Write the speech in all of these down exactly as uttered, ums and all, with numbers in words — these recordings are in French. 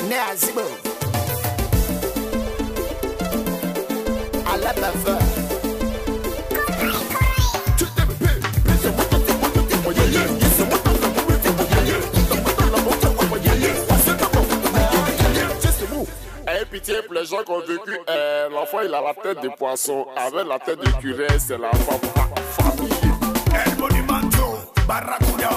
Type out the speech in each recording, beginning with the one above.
né à Zibo. À la baveur. Ayez pitié pour les gens qui ont vécu. Euh, L'enfant il a la tête de poisson avec la tête de curé, c'est la famille. El Monumento, Barracuda.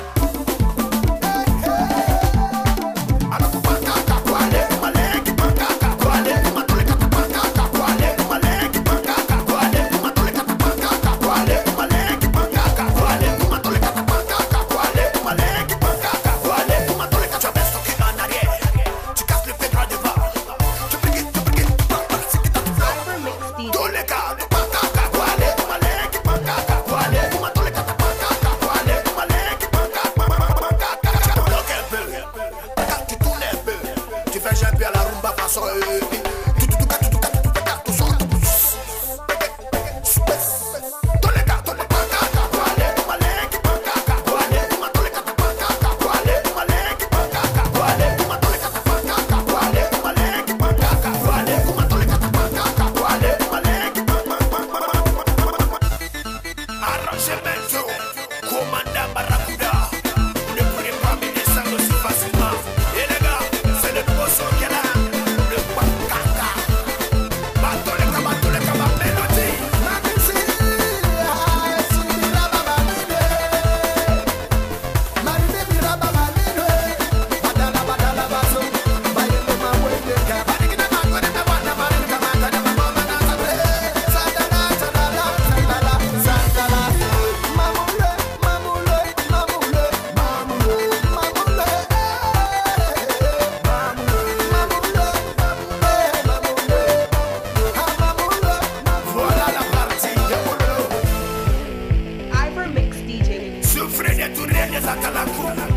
J'aime la rumba façon arrangement, commandant Barracuda. Vous ne pourrez pas me descendre si facilement. Et les gars, c'est le poisson qui est là. Le Bakaka. Batoleka, batoleka, ma mélodie. Souffrez de tout rien des Atalakou.